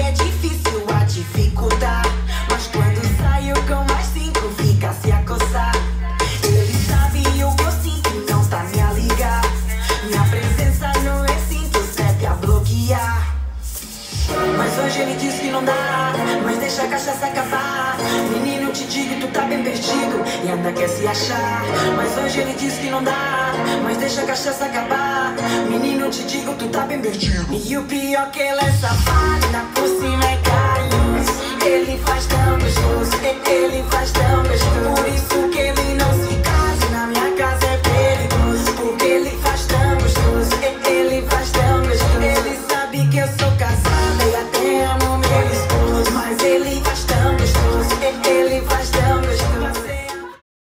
é difícil a dificultar, mas quando saio com mais 5 fica a se acossar. Ele sabe o que eu sinto e não tá me a ligar. Minha presença no recinto serve a bloquear. Mas hoje ele diz que não dá, mas deixa a cachaça acabar. Menino, te digo, tu tá bem perdido e ainda quer se achar. Mas hoje ele diz que não dá, mas deixa a cachaça acabar. Menino, te digo, tu tá bem perdido. E o pior que ela é safada por